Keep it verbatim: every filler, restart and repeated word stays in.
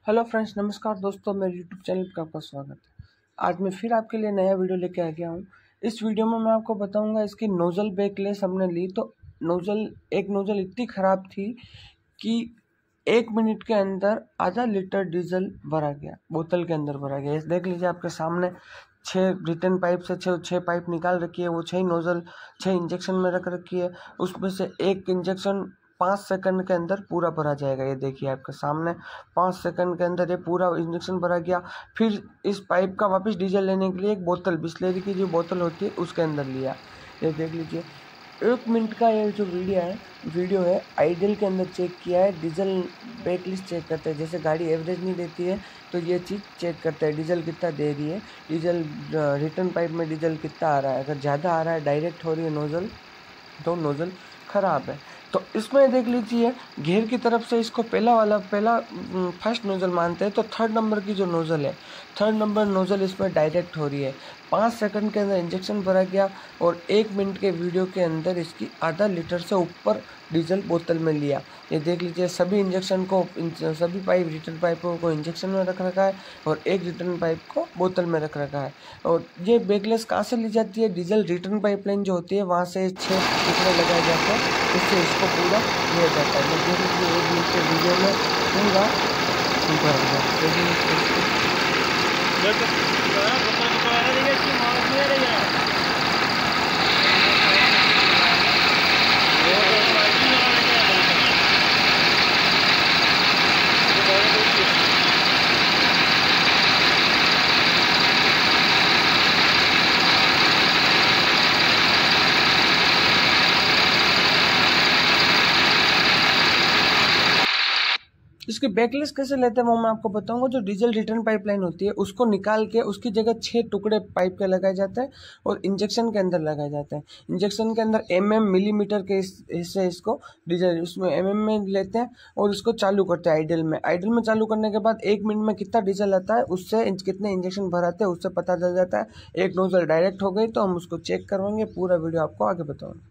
Hello friends, नमस्कार दोस्तों, मेरे यूट्यूब चैनल पर आपका स्वागत है। आज मैं फिर आपके लिए नया वीडियो लेके आ गया हूँ। इस वीडियो में मैं आपको बताऊंगा इसकी नोज़ल बैकलेस हमने ली तो नोज़ल एक नोज़ल इतनी ख़राब थी कि एक मिनट के अंदर आधा लीटर डीजल भरा गया, बोतल के अंदर भरा गया। देख लीजिए आपके सामने छः रिटर्न पाइप से छः छः पाइप निकाल रखी है, वो छः नोज़ल छः इंजेक्शन में रख रखी है। उसमें से एक इंजेक्शन पाँच सेकंड के अंदर पूरा भरा जाएगा। ये देखिए आपके सामने पाँच सेकंड के अंदर ये पूरा इंजेक्शन भरा गया। फिर इस पाइप का वापस डीजल लेने के लिए एक बोतल, बिस्लेरी की जो बोतल होती है उसके अंदर लिया। ये देख लीजिए एक मिनट का ये जो वीडियो है वीडियो है आइडल के अंदर चेक किया है। डीजल बैकलिस्ट चेक करते हैं, जैसे गाड़ी एवरेज नहीं देती है तो ये चीज़ चेक करता है डीजल कितना दे रही है, डीजल रिटर्न पाइप में डीजल कितना आ रहा है। अगर ज़्यादा आ रहा है, डायरेक्ट हो रही है नोज़ल, तो नोज़ल ख़राब है। तो इसमें देख लीजिए घेर की तरफ से इसको पहला वाला पहला फर्स्ट नोज़ल मानते हैं, तो थर्ड नंबर की जो नोज़ल है, थर्ड नंबर नोज़ल इसमें डायरेक्ट हो रही है। पाँच सेकंड के अंदर इंजेक्शन भरा गया और एक मिनट के वीडियो के अंदर इसकी आधा लीटर से ऊपर डीजल बोतल में लिया। ये देख लीजिए सभी इंजेक्शन को सभी पाइप रिटर्न पाइपों को इंजेक्शन में रख रखा है और एक रिटर्न पाइप को बोतल में रख रखा है। और ये बैकलेस कहाँ से ली जाती है? डीजल रिटर्न पाइपलाइन जो होती है वहाँ से छः टुकड़े लगाए जाते हैं, उससे इसको पूरा लिया जाता है। मैं देख लीजिए एक मिनट के वीडियो में पूरा भर गया। इसकी बैकलेस कैसे लेते हैं वो मैं आपको बताऊंगा। जो डीजल रिटर्न पाइपलाइन होती है उसको निकाल के उसकी जगह छः टुकड़े पाइप के लगाए जाते हैं और इंजेक्शन के अंदर लगाए जाते हैं। इंजेक्शन के अंदर एम एम मिलीमीटर के हिस्से इसको डीजल उसमें एम एम में लेते हैं और इसको चालू करते हैं आइडल में। आइडल में चालू करने के बाद एक मिनट में कितना डीजल आता है, उससे कितने इंजेक्शन भराते हैं उससे पता चल जाता है। एक नोजल डायरेक्ट हो गई तो हम उसको चेक करवाएंगे। पूरा वीडियो आपको आगे बताऊँगा।